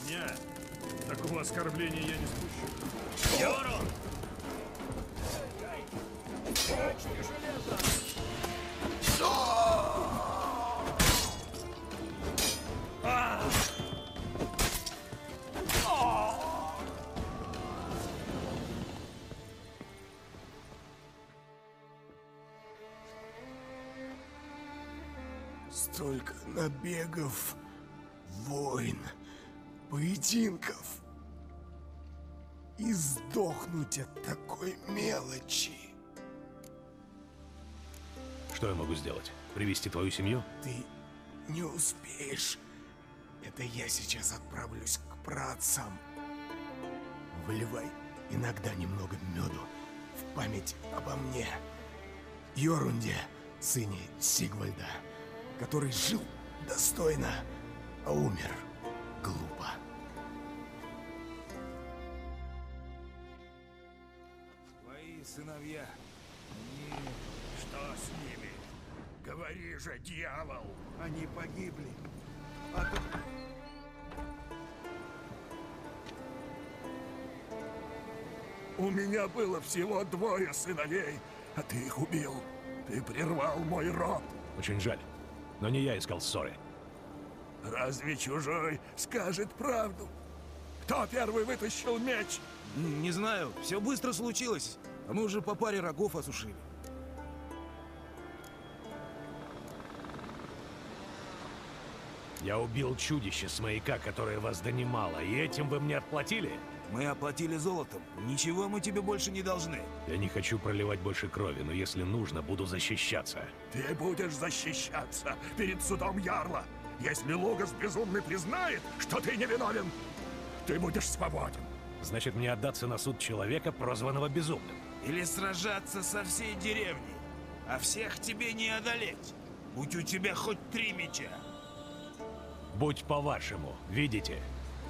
Нет, такого оскорбления я не спущу. Йору! Столько набегов, войн, поединков. И сдохнуть от такой мелочи. Что я могу сделать? Привести твою семью? Ты не успеешь. Это я сейчас отправлюсь к праотцам. Выливай иногда немного меду в память обо мне. Йорунде, сыне Сигвальда, который жил достойно, а умер глупо. Твои сыновья, они... Что с ними? Говори же, дьявол! Они погибли. А ты... У меня было всего 2 сыновей, а ты их убил. Ты прервал мой род. Очень жаль. Но не я искал ссоры. Разве чужой скажет правду? Кто первый вытащил меч? Не знаю, все быстро случилось. А мы уже по паре рогов осушили. Я убил чудище с маяка, которое вас донимало, и этим вы мне отплатили? Мы оплатили золотом. Ничего мы тебе больше не должны. Я не хочу проливать больше крови, но если нужно, буду защищаться. Ты будешь защищаться перед судом Ярла. Если Лугас Безумный признает, что ты невиновен, ты будешь свободен. Значит, мне отдаться на суд человека, прозванного Безумным? Или сражаться со всей деревней. А всех тебе не одолеть. Будь у тебя хоть 3 меча. Будь по-вашему, видите?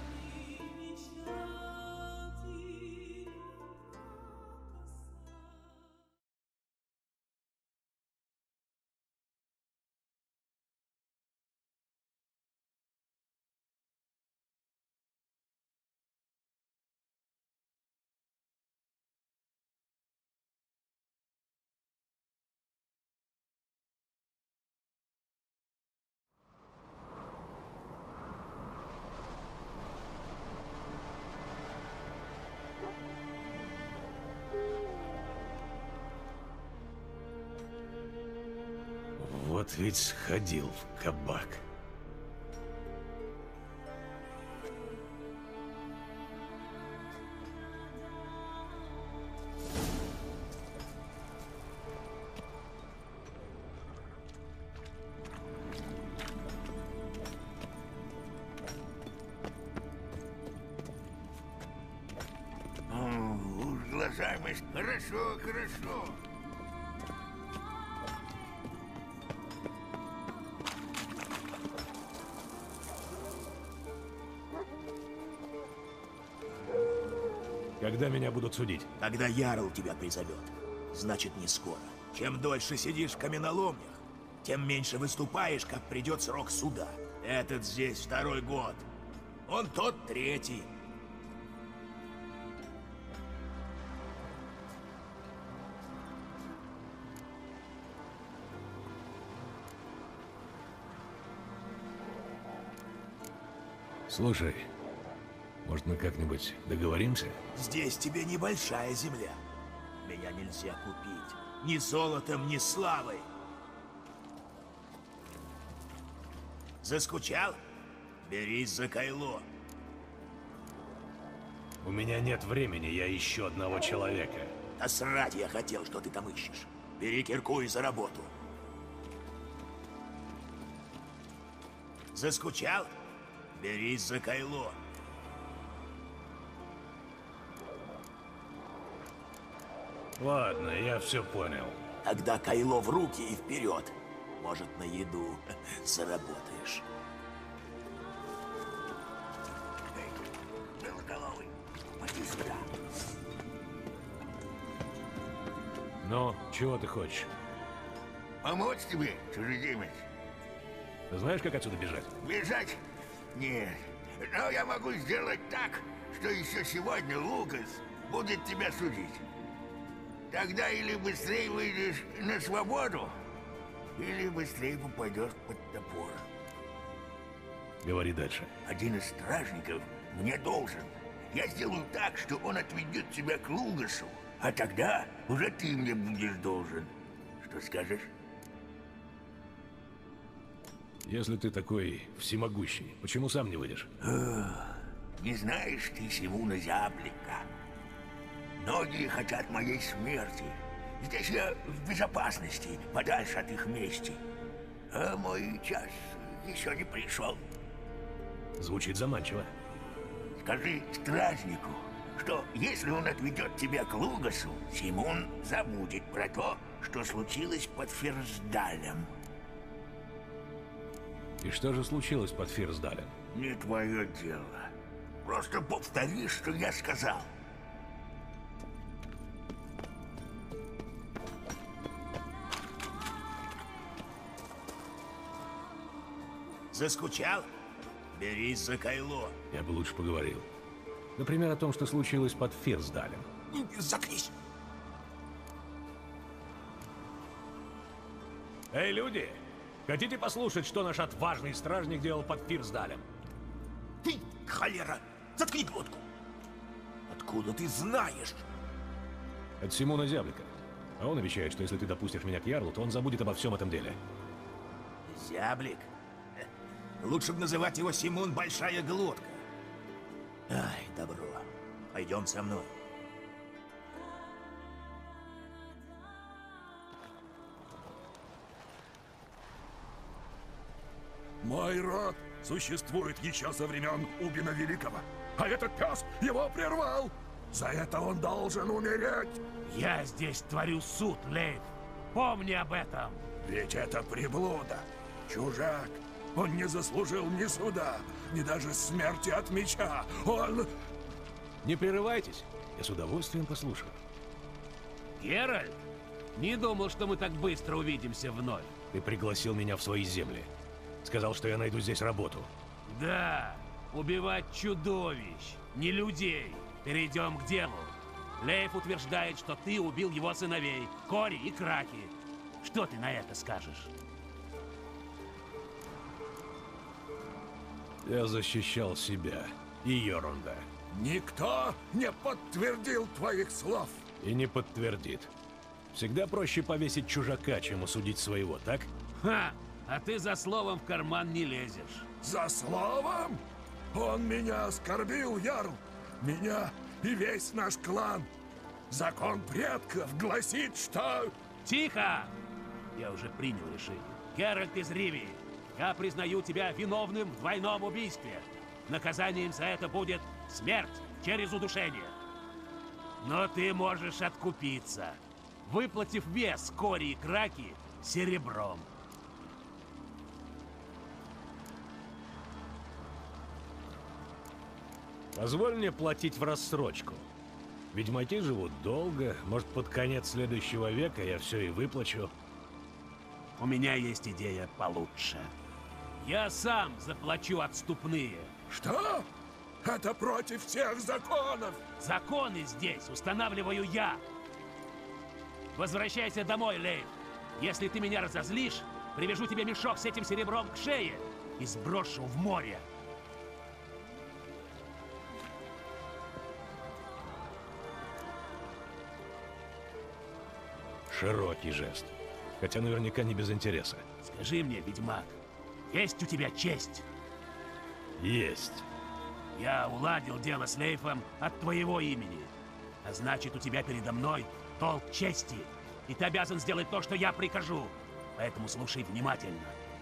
Вот ведь сходил в кабак. Уважаемый, хорошо, хорошо. Когда меня будут судить? Когда Ярл тебя призовет. Значит, не скоро. Чем дольше сидишь в каменоломнях, тем меньше выступаешь, как придет срок суда. Этот здесь 2-й год. Он тот 3-й. Слушай, может, мы как-нибудь договоримся? Здесь тебе небольшая земля. Меня нельзя купить. Ни золотом, ни славой. Заскучал? Берись за кайло. У меня нет времени, я ищу одного человека. Да срать я хотел, что ты там ищешь. Бери кирку и за работу. Заскучал? Берись за кайло. Ладно, я все понял. Тогда кайло в руки и вперед. Может, на еду заработаешь. Белоголовый, поди сюда. Ну, чего ты хочешь? Помочь тебе, чужеземец? Ты знаешь, как отсюда бежать? Бежать? Нет, Но я могу сделать так, что еще сегодня Лукас будет тебя судить. Тогда или быстрее выйдешь на свободу, или быстрее попадешь под топор. Говори дальше. Один из стражников мне должен. Я сделаю так, что он отведет тебя к Лугасу, а тогда уже ты мне будешь должен. Что скажешь? Если ты такой всемогущий, почему сам не выйдешь? Не знаешь ты Симуна Зяблика? Многие хотят моей смерти. Здесь я в безопасности, подальше от их мести. А мой час еще не пришел. Звучит заманчиво. Скажи стражнику, что если он отведет тебя к Лугасу, Симун забудет про то, что случилось под Ферсдалем. И что же случилось под Фирсдалем? Не твое дело. Просто повтори, что я сказал. Заскучал? Берись за кайло. Я бы лучше поговорил. Например, о том, что случилось под Фирсдалем. Заткнись. Эй, люди! Хотите послушать, что наш отважный стражник делал под Фирсдалем? Ты, холера, заткни глотку. Откуда ты знаешь? От Симуна Зяблика. А он обещает, что если ты допустишь меня к Ярлу, то он забудет обо всем этом деле. Зяблик? Лучше бы называть его Симон Большая Глотка. Ай, добро. Пойдем со мной. Мой род существует еще со времен Убина Великого. А этот пес его прервал. За это он должен умереть. Я здесь творю суд, Лейф. Помни об этом. Ведь это приблуда. Чужак. Он не заслужил ни суда, ни даже смерти от меча. Он... Не прерывайтесь. Я с удовольствием послушаю. Геральт? Не думал, что мы так быстро увидимся вновь. Ты пригласил меня в свои земли. Сказал, что я найду здесь работу. Да, убивать чудовищ, не людей. Перейдем к делу. Лейф утверждает, что ты убил его сыновей, Кори и Краки. Что ты на это скажешь? Я защищал себя и Йорунда. Никто не подтвердил твоих слов. И не подтвердит. Всегда проще повесить чужака, чем осудить своего, так? Ха! А ты за словом в карман не лезешь. За словом? Он меня оскорбил, Ярл. Меня и весь наш клан. Закон предков гласит, что... Тихо! Я уже принял решение. Геральт из Ривии, я признаю тебя виновным в двойном убийстве. Наказанием за это будет смерть через удушение. Но ты можешь откупиться, выплатив вес Кори и Краки серебром. Позволь мне платить в рассрочку. Ведьмаки живут долго, может, под конец следующего века я все и выплачу. У меня есть идея получше. Я сам заплачу отступные. Что? Это против всех законов. Законы здесь устанавливаю я. Возвращайся домой, Лейф. Если ты меня разозлишь, привяжу тебе мешок с этим серебром к шее и сброшу в море. Широкий жест. Хотя наверняка не без интереса. Скажи мне, ведьмак, есть у тебя честь? Есть. Я уладил дело с Лейфом от твоего имени. А значит, у тебя передо мной долг чести. И ты обязан сделать то, что я прикажу. Поэтому слушай внимательно.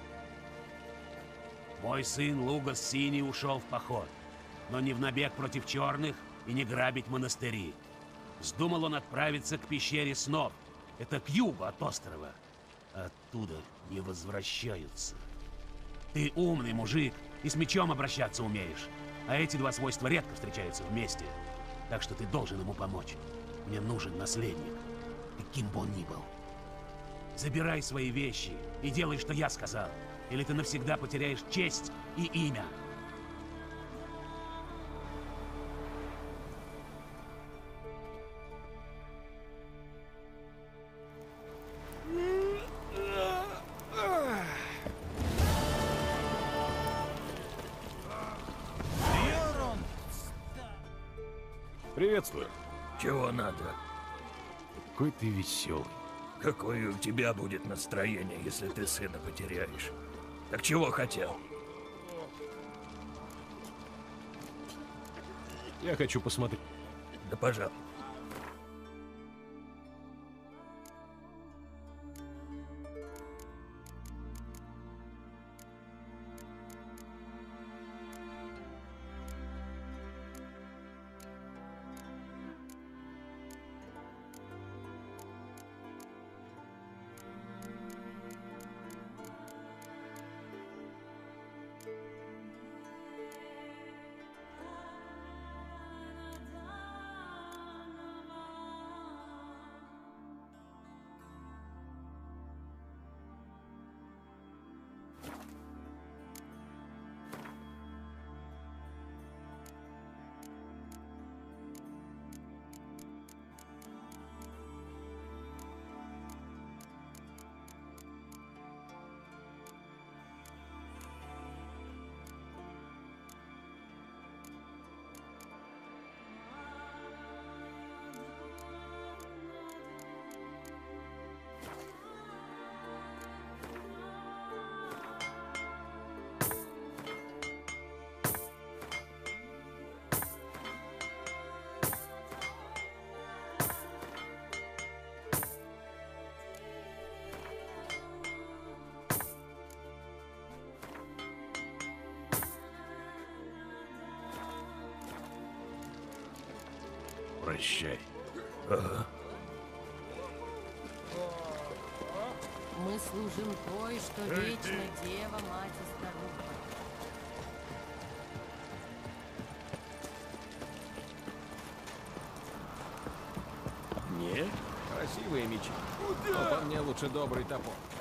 Мой сын Лугас Синий ушел в поход. Но не в набег против черных и не грабить монастыри. Вздумал он отправиться к пещере снов. Это к югу от острова. Оттуда не возвращаются. Ты умный мужик и с мечом обращаться умеешь. А эти два свойства редко встречаются вместе. Так что ты должен ему помочь. Мне нужен наследник. Каким бы он ни был. Забирай свои вещи и делай, что я сказал. Или ты навсегда потеряешь честь и имя. Приветствую. Чего надо? Какой ты веселый. Какое у тебя будет настроение, если ты сына потеряешь? Так чего хотел? Я хочу посмотреть. Да пожалуйста. Прощай. Мы служим той, что вечно дева, мать и старуха. Нет, красивые мечи. Но по мне лучше добрый топор.